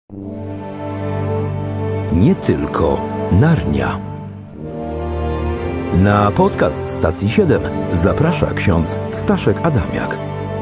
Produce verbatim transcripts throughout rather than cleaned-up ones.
Nie tylko Narnia. Na podcast Stacji siedem zaprasza ksiądz Staszek Adamiak.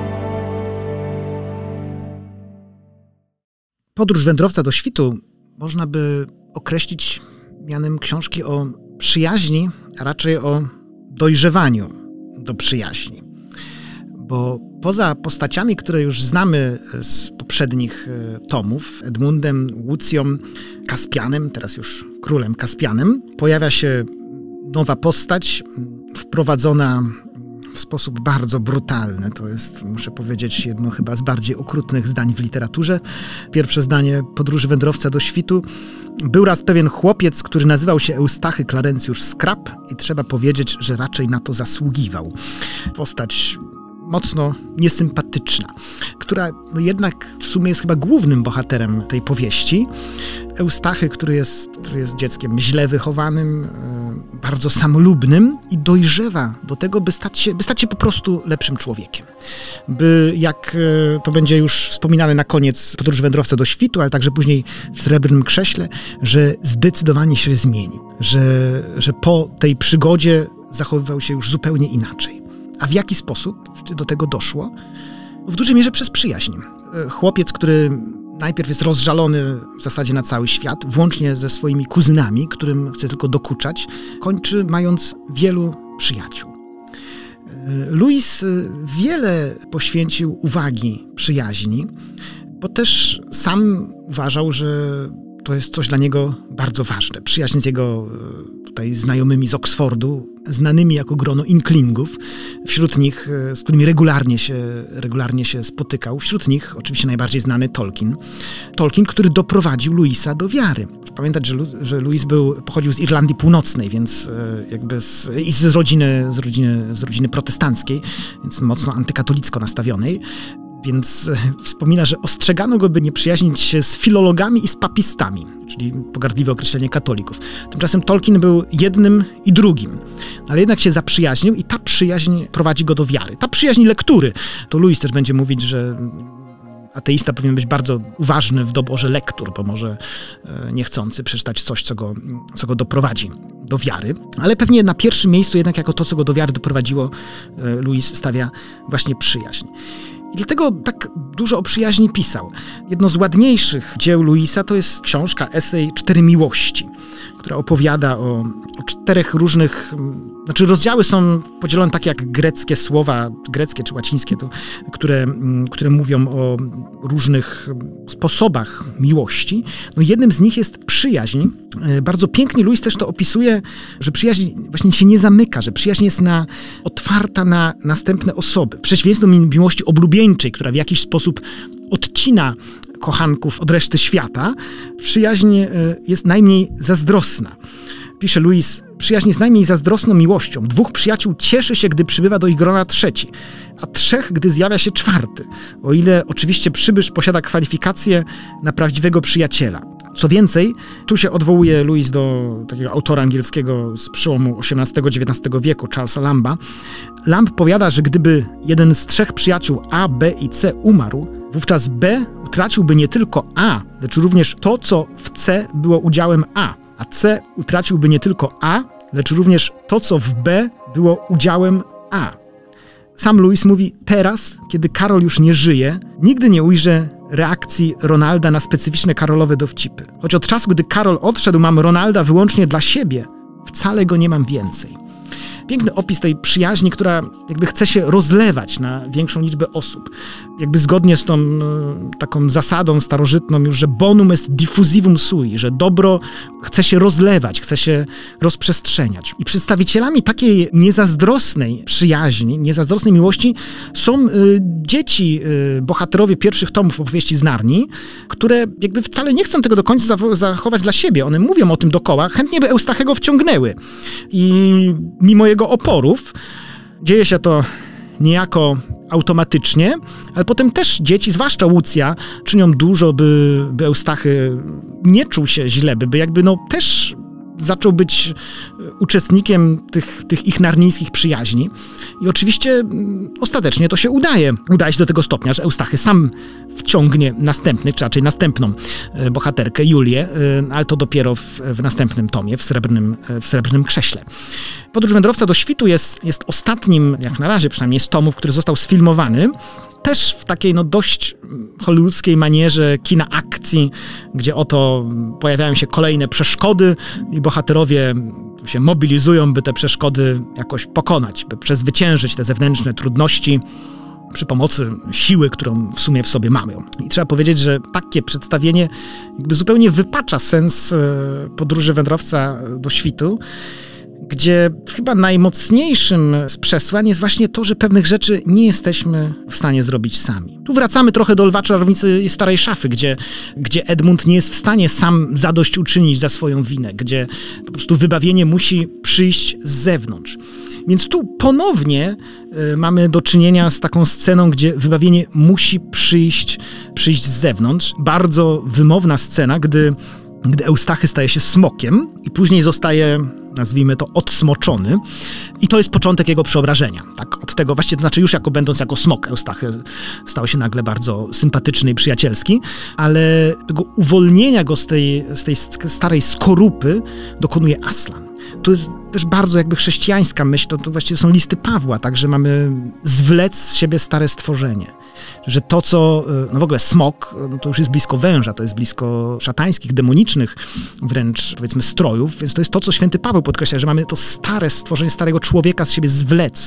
Podróż wędrowca do świtu można by określić mianem książki o przyjaźni, a raczej o dojrzewaniu do przyjaźni. Bo poza postaciami, które już znamy z poprzednich tomów, Edmundem, Łucją, Kaspianem, teraz już królem Kaspianem, pojawia się nowa postać, wprowadzona w sposób bardzo brutalny. To jest, muszę powiedzieć, jedno chyba z bardziej okrutnych zdań w literaturze. Pierwsze zdanie Podróży wędrowca do świtu. Był raz pewien chłopiec, który nazywał się Eustachy Clarencjusz Scrap i trzeba powiedzieć, że raczej na to zasługiwał. Postać mocno niesympatyczna, która no jednak w sumie jest chyba głównym bohaterem tej powieści. Eustachy, który jest, który jest dzieckiem źle wychowanym, yy, bardzo samolubnym i dojrzewa do tego, by stać się, by stać się po prostu lepszym człowiekiem. By, jak yy, to będzie już wspominane na koniec Podróży wędrowca do świtu, ale także później w Srebrnym Krześle, że zdecydowanie się zmienił, że, że po tej przygodzie zachowywał się już zupełnie inaczej. A w jaki sposób do tego doszło? W dużej mierze przez przyjaźń. Chłopiec, który najpierw jest rozżalony w zasadzie na cały świat, włącznie ze swoimi kuzynami, którym chce tylko dokuczać, kończy mając wielu przyjaciół. Louis wiele poświęcił uwagi przyjaźni, bo też sam uważał, że to jest coś dla niego bardzo ważne. Przyjaźń z jego tutaj znajomymi z Oksfordu, znanymi jako grono inklingów, wśród nich, z którymi regularnie się, regularnie się spotykał. Wśród nich oczywiście najbardziej znany Tolkien. Tolkien, który doprowadził Louisa do wiary. Pamiętać, że, że Louis był, pochodził z Irlandii Północnej, więc jakby z, i z rodziny, z, rodziny, z rodziny protestanckiej, więc mocno antykatolicko nastawionej. Więc wspomina, że ostrzegano go, by nie przyjaźnić się z filologami i z papistami, czyli pogardliwe określenie katolików. Tymczasem Tolkien był jednym i drugim, ale jednak się zaprzyjaźnił i ta przyjaźń prowadzi go do wiary. Ta przyjaźń lektury. To Louis też będzie mówić, że ateista powinien być bardzo uważny w doborze lektur, bo może niechcący przeczytać coś, co go, co go doprowadzi do wiary. Ale pewnie na pierwszym miejscu jednak jako to, co go do wiary doprowadziło, Louis stawia właśnie przyjaźń. I dlatego tak dużo o przyjaźni pisał. Jedno z ładniejszych dzieł Louisa to jest książka, esej Cztery miłości, która opowiada o, o czterech różnych... Znaczy rozdziały są podzielone tak jak greckie słowa, greckie czy łacińskie, to, które, które mówią o różnych sposobach miłości. No jednym z nich jest przyjaźń. Bardzo pięknie Louis też to opisuje, że przyjaźń właśnie się nie zamyka, że przyjaźń jest na, otwarta na następne osoby. W przeciwieństwie do miłości oblubieńczej, która w jakiś sposób odcina kochanków od reszty świata, przyjaźń jest najmniej zazdrosna. Pisze Louis, przyjaźń jest najmniej zazdrosną miłością. Dwóch przyjaciół cieszy się, gdy przybywa do ich grona trzeci, a trzech, gdy zjawia się czwarty. O ile oczywiście przybysz posiada kwalifikacje na prawdziwego przyjaciela. Co więcej, tu się odwołuje Louis do takiego autora angielskiego z przełomu osiemnastego dziewiętnastego wieku, Charlesa Lamba. Lamb powiada, że gdyby jeden z trzech przyjaciół A, B i C umarł, wówczas B utraciłby nie tylko A, lecz również to, co w C było udziałem A. A C utraciłby nie tylko A, lecz również to, co w B było udziałem A. Sam Louis mówi, teraz, kiedy Karol już nie żyje, nigdy nie ujrzę reakcji Ronalda na specyficzne Karolowe dowcipy. Choć od czasu, gdy Karol odszedł, mam Ronalda wyłącznie dla siebie, wcale go nie mam więcej. Piękny opis tej przyjaźni, która jakby chce się rozlewać na większą liczbę osób. Jakby zgodnie z tą taką zasadą starożytną już, że bonum est diffusivum sui, że dobro chce się rozlewać, chce się rozprzestrzeniać. I przedstawicielami takiej niezazdrosnej przyjaźni, niezazdrosnej miłości są y, dzieci, y, bohaterowie pierwszych tomów opowieści z Narni, które jakby wcale nie chcą tego do końca zachować dla siebie. One mówią o tym dokoła, chętnie by Eustachego wciągnęły. I mimo jego oporów dzieje się to niejako automatycznie, ale potem też dzieci, zwłaszcza Łucja, czynią dużo, by, by Eustachy nie czuł się źle, by, by jakby no też zaczął być uczestnikiem tych, tych ich narnijskich przyjaźni. I oczywiście ostatecznie to się udaje. Udaje się do tego stopnia, że Eustachy sam wciągnie następnych, czy raczej następną bohaterkę, Julię, ale to dopiero w, w następnym tomie, w srebrnym, w srebrnym krześle. Podróż wędrowca do świtu jest, jest ostatnim, jak na razie przynajmniej, z tomów, który został sfilmowany. Też w takiej no, dość hollywoodzkiej manierze kina akcji, gdzie oto pojawiają się kolejne przeszkody i bohaterowie się mobilizują, by te przeszkody jakoś pokonać, by przezwyciężyć te zewnętrzne trudności przy pomocy siły, którą w sumie w sobie mamy. I trzeba powiedzieć, że takie przedstawienie jakby zupełnie wypacza sens podróży wędrowca do świtu, gdzie chyba najmocniejszym z przesłań jest właśnie to, że pewnych rzeczy nie jesteśmy w stanie zrobić sami. Tu wracamy trochę do Lwa Czarownicy i Starej Szafy, gdzie, gdzie Edmund nie jest w stanie sam zadośćuczynić za swoją winę, gdzie po prostu wybawienie musi przyjść z zewnątrz. Więc tu ponownie y, mamy do czynienia z taką sceną, gdzie wybawienie musi przyjść, przyjść z zewnątrz. Bardzo wymowna scena, gdy gdy Eustachy staje się smokiem i później zostaje, nazwijmy to, odsmoczony. I to jest początek jego przeobrażenia. Tak, od tego właśnie, to znaczy już jako będąc jako smok, Eustachy stał się nagle bardzo sympatyczny i przyjacielski, ale tego uwolnienia go z tej, z tej starej skorupy dokonuje Aslan. To jest też bardzo jakby chrześcijańska myśl, to, to właściwie są listy Pawła, także mamy zwlec z siebie stare stworzenie. Że to, co, no w ogóle smok, no to już jest blisko węża, to jest blisko szatańskich, demonicznych wręcz, powiedzmy, strojów, więc to jest to, co święty Paweł podkreśla, że mamy to stare stworzenie, starego człowieka z siebie zwlec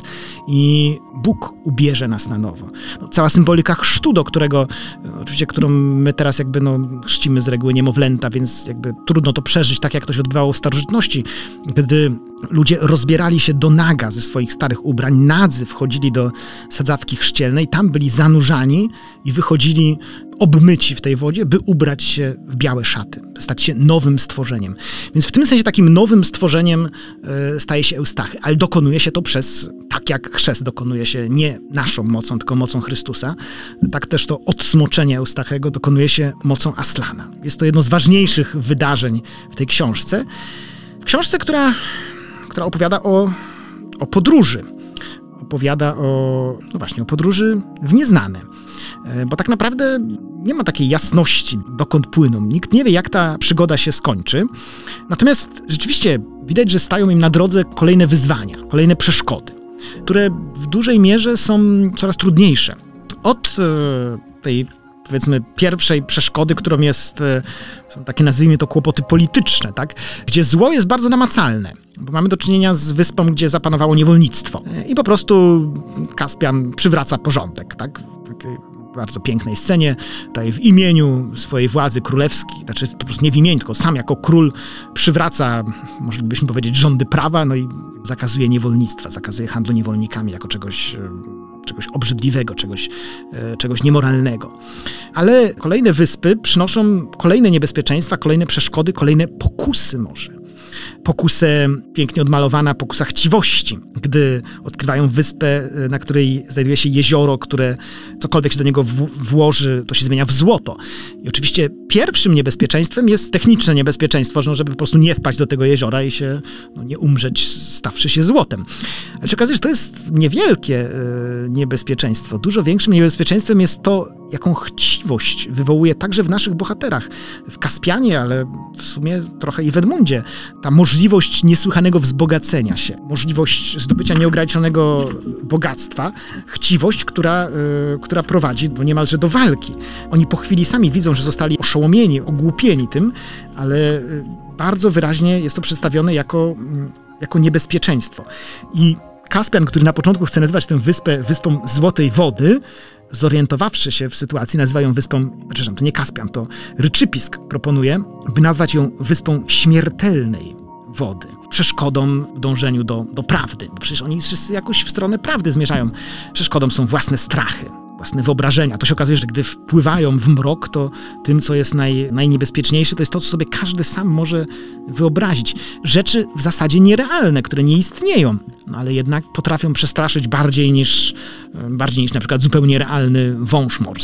i Bóg ubierze nas na nowo. No, cała symbolika chrztu, do którego, oczywiście, którą my teraz jakby no, chrzcimy z reguły niemowlęta, więc jakby trudno to przeżyć tak, jak to się odbywało w starożytności, gdy ludzie rozbierali się do naga ze swoich starych ubrań, nadzy wchodzili do sadzawki chrzcielnej, tam byli zanurzani i wychodzili obmyci w tej wodzie, by ubrać się w białe szaty, stać się nowym stworzeniem. Więc w tym sensie takim nowym stworzeniem y, staje się Eustachy, ale dokonuje się to przez, tak jak chrzest dokonuje się nie naszą mocą, tylko mocą Chrystusa, tak też to odsmoczenie Eustachego dokonuje się mocą Aslana. Jest to jedno z ważniejszych wydarzeń w tej książce. W książce, która, która opowiada o, o podróży. Opowiada o, no właśnie, o podróży w nieznane. Bo tak naprawdę nie ma takiej jasności, dokąd płyną. Nikt nie wie, jak ta przygoda się skończy. Natomiast rzeczywiście widać, że stają im na drodze kolejne wyzwania, kolejne przeszkody, które w dużej mierze są coraz trudniejsze. Od tej, powiedzmy, pierwszej przeszkody, którą jest, są takie, nazwijmy to, kłopoty polityczne, tak? Gdzie zło jest bardzo namacalne. Bo mamy do czynienia z wyspą, gdzie zapanowało niewolnictwo. I po prostu Kaspian przywraca porządek, tak? W takiej bardzo pięknej scenie, tutaj w imieniu swojej władzy królewskiej, znaczy po prostu nie w imieniu, tylko sam jako król przywraca, moglibyśmy powiedzieć, rządy prawa, no i zakazuje niewolnictwa, zakazuje handlu niewolnikami jako czegoś, czegoś obrzydliwego, czegoś, czegoś niemoralnego. Ale kolejne wyspy przynoszą kolejne niebezpieczeństwa, kolejne przeszkody, kolejne pokusy może. Pokusę, pięknie odmalowana pokusa chciwości, gdy odkrywają wyspę, na której znajduje się jezioro, które cokolwiek się do niego w- włoży, to się zmienia w złoto. I oczywiście pierwszym niebezpieczeństwem jest techniczne niebezpieczeństwo, żeby po prostu nie wpaść do tego jeziora i się no, nie umrzeć, stawszy się złotem. Ale się okazuje, że to jest niewielkie e, niebezpieczeństwo. Dużo większym niebezpieczeństwem jest to, jaką chciwość wywołuje także w naszych bohaterach. W Kaspianie, ale w sumie trochę i w Edmundzie. Ta możliwość niesłychanego wzbogacenia się, możliwość zdobycia nieograniczonego bogactwa, chciwość, która, y, która prowadzi no, niemalże do walki. Oni po chwili sami widzą, że zostali oszołomieni, ogłupieni tym, ale y, bardzo wyraźnie jest to przedstawione jako, y, jako niebezpieczeństwo. I Kaspian, który na początku chce nazywać tę wyspę wyspą Złotej Wody, zorientowawszy się w sytuacji, nazywają wyspą, przepraszam, to nie Kaspian, to Ryczypisk proponuje, by nazwać ją wyspą śmiertelnej wody. Przeszkodą w dążeniu do, do prawdy, bo przecież oni wszyscy jakoś w stronę prawdy zmierzają. Przeszkodą są własne strachy, własne wyobrażenia. To się okazuje, że gdy wpływają w mrok, to tym, co jest naj, najniebezpieczniejsze, to jest to, co sobie każdy sam może wyobrazić. Rzeczy w zasadzie nierealne, które nie istnieją, no ale jednak potrafią przestraszyć bardziej niż, bardziej niż na przykład zupełnie realny wąż morski.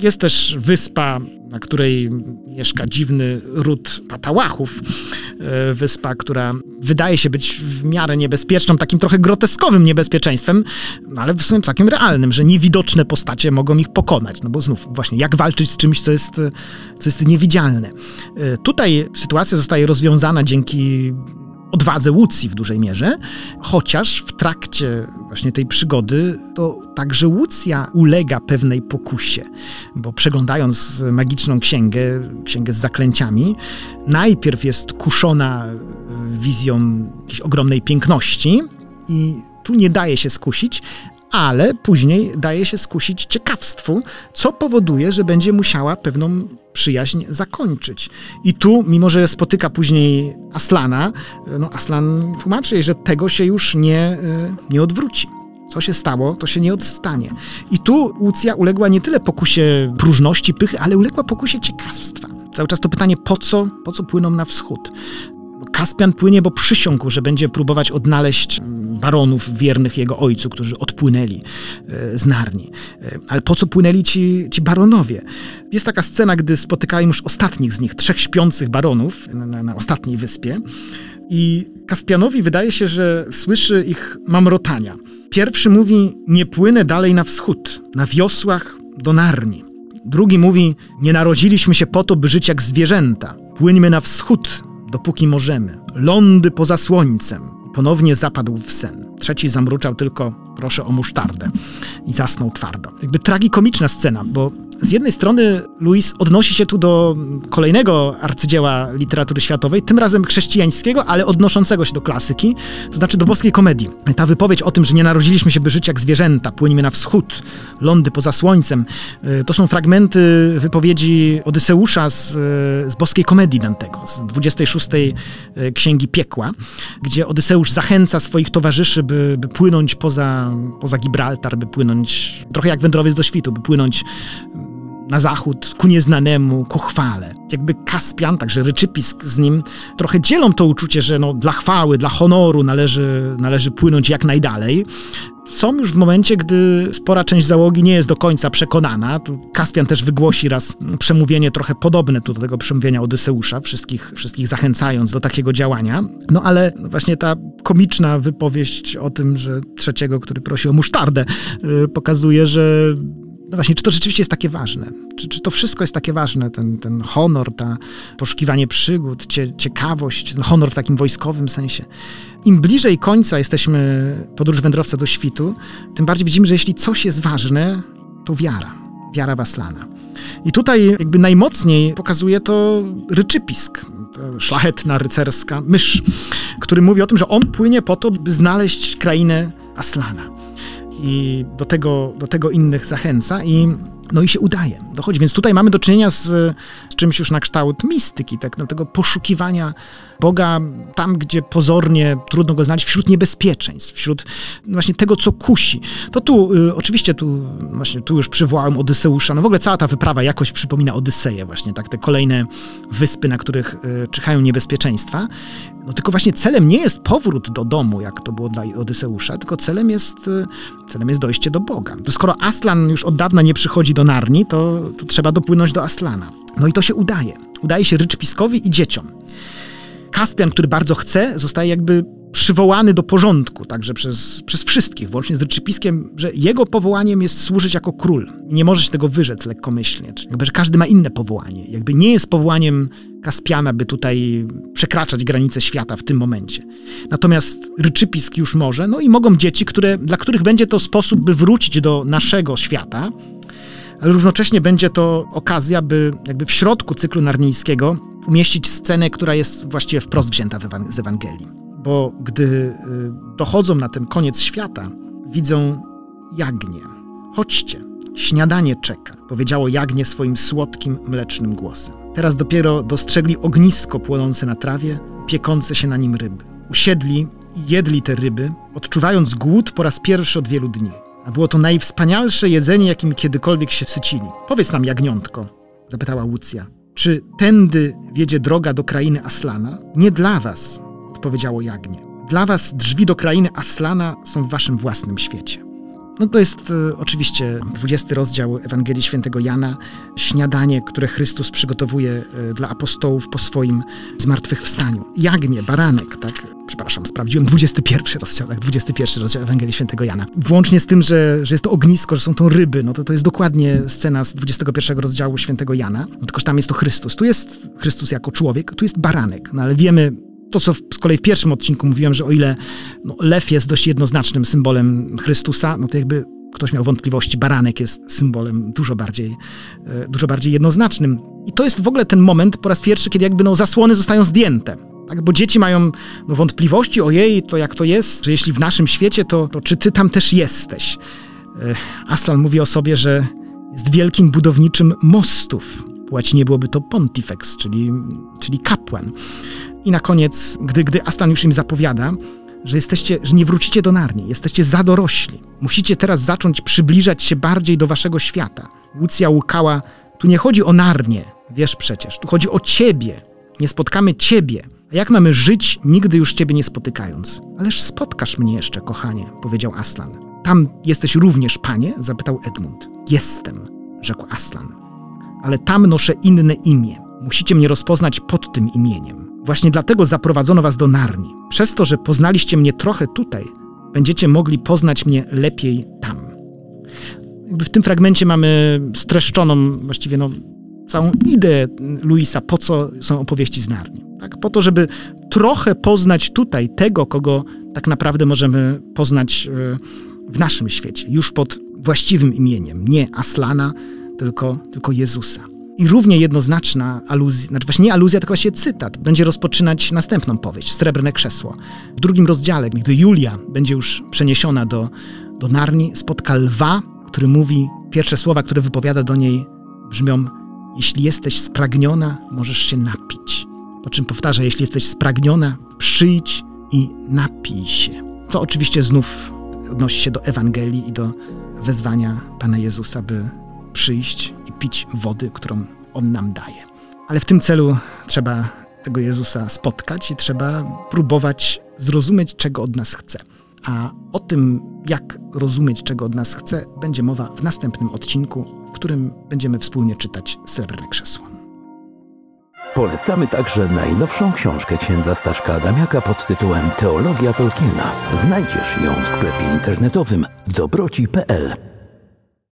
Jest też wyspa, na której mieszka dziwny ród patałachów. Wyspa, która wydaje się być w miarę niebezpieczną, takim trochę groteskowym niebezpieczeństwem, no ale w sumie całkiem realnym, że niewidoczne postacie mogą ich pokonać. No bo znów właśnie, jak walczyć z czymś, co jest, co jest niewidzialne. Tutaj sytuacja zostaje rozwiązana dzięki odwadze Łucji w dużej mierze, chociaż w trakcie właśnie tej przygody to także Łucja ulega pewnej pokusie, bo przeglądając magiczną księgę, księgę z zaklęciami, najpierw jest kuszona wizją jakiejś ogromnej piękności i tu nie daje się skusić, ale później daje się skusić ciekawstwu, co powoduje, że będzie musiała pewną przyjaźń zakończyć. I tu, mimo że spotyka później Aslana, no Aslan tłumaczy jej, że tego się już nie, nie odwróci. Co się stało, to się nie odstanie. I tu Łucja uległa nie tyle pokusie próżności, pychy, ale uległa pokusie ciekawstwa. Cały czas to pytanie, po co, po co płyną na wschód? Kaspian płynie, bo przysiągł, że będzie próbować odnaleźć baronów wiernych jego ojcu, którzy odpłynęli z Narni. Ale po co płynęli ci, ci baronowie? Jest taka scena, gdy spotykają już ostatnich z nich, trzech śpiących baronów na, na ostatniej wyspie i Kaspianowi wydaje się, że słyszy ich mamrotania. Pierwszy mówi, nie płynę dalej na wschód, na wiosłach do Narni. Drugi mówi, nie narodziliśmy się po to, by żyć jak zwierzęta. Płyńmy na wschód, dopóki możemy. Lądy poza słońcem. Ponownie zapadł w sen. Trzeci zamruczał tylko, proszę o musztardę. I zasnął twardo. Jakby tragikomiczna scena, bo z jednej strony Lewis odnosi się tu do kolejnego arcydzieła literatury światowej, tym razem chrześcijańskiego, ale odnoszącego się do klasyki, to znaczy do boskiej komedii. Ta wypowiedź o tym, że nie narodziliśmy się, by żyć jak zwierzęta, płyńmy na wschód, lądy poza słońcem, to są fragmenty wypowiedzi Odyseusza z, z boskiej komedii Dantego, z dwudziestej szóstej Księgi Piekła, gdzie Odyseusz zachęca swoich towarzyszy, by, by płynąć poza, poza Gibraltar, by płynąć, trochę jak wędrowiec do świtu, by płynąć na zachód, ku nieznanemu, ku chwale. Jakby Kaspian, także ryczypisk z nim, trochę dzielą to uczucie, że no, dla chwały, dla honoru należy, należy płynąć jak najdalej. Są już w momencie, gdy spora część załogi nie jest do końca przekonana. Tu Kaspian też wygłosi raz przemówienie trochę podobne tu do tego przemówienia Odyseusza, wszystkich, wszystkich zachęcając do takiego działania. No ale właśnie ta komiczna wypowieść o tym, że trzeciego, który prosi o musztardę, yy, pokazuje, że no właśnie, czy to rzeczywiście jest takie ważne? Czy, czy to wszystko jest takie ważne? Ten, ten honor, ta poszukiwanie przygód, cie, ciekawość, ten honor w takim wojskowym sensie. Im bliżej końca jesteśmy podróż wędrowca do świtu, tym bardziej widzimy, że jeśli coś jest ważne, to wiara. Wiara w Aslana. I tutaj jakby najmocniej pokazuje to ryczypisk, to szlachetna rycerska mysz, który mówi o tym, że on płynie po to, by znaleźć krainę Aslana. I do tego, do tego innych zachęca i, no i się udaje. Dochodzi. Więc tutaj mamy do czynienia z, z czymś już na kształt mistyki, tak, no, tego poszukiwania Boga tam, gdzie pozornie trudno go znaleźć, wśród niebezpieczeństw, wśród właśnie tego, co kusi. To tu, y, oczywiście tu, właśnie tu już przywołałem Odyseusza, no w ogóle cała ta wyprawa jakoś przypomina Odyseję właśnie, tak, te kolejne wyspy, na których y, czyhają niebezpieczeństwa. No tylko właśnie celem nie jest powrót do domu, jak to było dla Odyseusza, tylko celem jest, y, celem jest dojście do Boga. Skoro Aslan już od dawna nie przychodzi do Narni, to, to trzeba dopłynąć do Aslana. No i to się udaje. Udaje się ryczypiskowi i dzieciom. Kaspian, który bardzo chce, zostaje jakby przywołany do porządku, także przez, przez wszystkich, włącznie z ryczypiskiem, że jego powołaniem jest służyć jako król. Nie może się tego wyrzec lekkomyślnie. Jakby, że każdy ma inne powołanie. Jakby nie jest powołaniem Kaspiana, by tutaj przekraczać granice świata w tym momencie. Natomiast ryczypisk już może, no i mogą dzieci, które, dla których będzie to sposób, by wrócić do naszego świata, ale równocześnie będzie to okazja, by jakby w środku cyklu narnijskiego umieścić scenę, która jest właściwie wprost wzięta z Ewangelii. Bo gdy dochodzą na ten koniec świata, widzą jagnię. Chodźcie, śniadanie czeka, powiedziało jagnię swoim słodkim, mlecznym głosem. Teraz dopiero dostrzegli ognisko płonące na trawie, piekące się na nim ryby. Usiedli i jedli te ryby, odczuwając głód po raz pierwszy od wielu dni. A było to najwspanialsze jedzenie, jakim kiedykolwiek się sycili. Powiedz nam, jagniątko, zapytała Łucja, czy tędy wiedzie droga do krainy Aslana? Nie dla was, odpowiedziało jagnię. Dla was drzwi do krainy Aslana są w waszym własnym świecie. No to jest y, oczywiście dwudziesty rozdział Ewangelii Świętego Jana, śniadanie, które Chrystus przygotowuje y, dla apostołów po swoim zmartwychwstaniu. Jagnię, baranek, tak? Przepraszam, sprawdziłem dwudziesty pierwszy rozdział, tak? dwudziesty pierwszy rozdział Ewangelii Świętego Jana. Włącznie z tym, że, że jest to ognisko, że są to ryby, no to to jest dokładnie scena z dwudziestego pierwszego rozdziału Świętego Jana, no tylko że tam jest to Chrystus. Tu jest Chrystus jako człowiek, tu jest baranek, no ale wiemy, to, co z kolei w pierwszym odcinku mówiłem, że o ile no, lew jest dość jednoznacznym symbolem Chrystusa, no to jakby ktoś miał wątpliwości, baranek jest symbolem dużo bardziej, dużo bardziej jednoznacznym. I to jest w ogóle ten moment po raz pierwszy, kiedy jakby no, zasłony zostają zdjęte. Tak? Bo dzieci mają no, wątpliwości, ojej, to jak to jest, że jeśli w naszym świecie, to, to czy ty tam też jesteś? Aslan mówi o sobie, że jest wielkim budowniczym mostów. Po łacinie byłoby to pontifex, czyli, czyli kapłan. I na koniec, gdy, gdy Aslan już im zapowiada, że jesteście, że nie wrócicie do Narni, jesteście za dorośli. Musicie teraz zacząć przybliżać się bardziej do waszego świata. Łucja łukała, tu nie chodzi o Narnię, wiesz przecież, tu chodzi o ciebie. Nie spotkamy ciebie. A jak mamy żyć, nigdy już ciebie nie spotykając? Ależ spotkasz mnie jeszcze, kochanie, powiedział Aslan. Tam jesteś również, panie? Zapytał Edmund. Jestem, rzekł Aslan. Ale tam noszę inne imię. Musicie mnie rozpoznać pod tym imieniem. Właśnie dlatego zaprowadzono was do Narni. Przez to, że poznaliście mnie trochę tutaj, będziecie mogli poznać mnie lepiej tam. Jakby w tym fragmencie mamy streszczoną właściwie no, całą ideę Louisa, po co są opowieści z Narni. Tak? Po to, żeby trochę poznać tutaj tego, kogo tak naprawdę możemy poznać w naszym świecie. Już pod właściwym imieniem. Nie Aslana, tylko, tylko Jezusa. I równie jednoznaczna aluzja, znaczy właśnie nie aluzja, tylko właśnie cytat, będzie rozpoczynać następną powieść, Srebrne Krzesło. W drugim rozdziale, gdy Julia będzie już przeniesiona do, do Narni, spotka lwa, który mówi, pierwsze słowa, które wypowiada do niej, brzmią: jeśli jesteś spragniona, możesz się napić. Po czym powtarza, jeśli jesteś spragniona, przyjdź i napij się. To oczywiście znów odnosi się do Ewangelii i do wezwania Pana Jezusa, by przyjść i pić wody, którą On nam daje. Ale w tym celu trzeba tego Jezusa spotkać i trzeba próbować zrozumieć, czego od nas chce. A o tym, jak rozumieć, czego od nas chce, będzie mowa w następnym odcinku, w którym będziemy wspólnie czytać Srebrne Krzesło. Polecamy także najnowszą książkę księdza Staszka Adamiaka pod tytułem Teologia Tolkiena. Znajdziesz ją w sklepie internetowym dobroci kropka p l.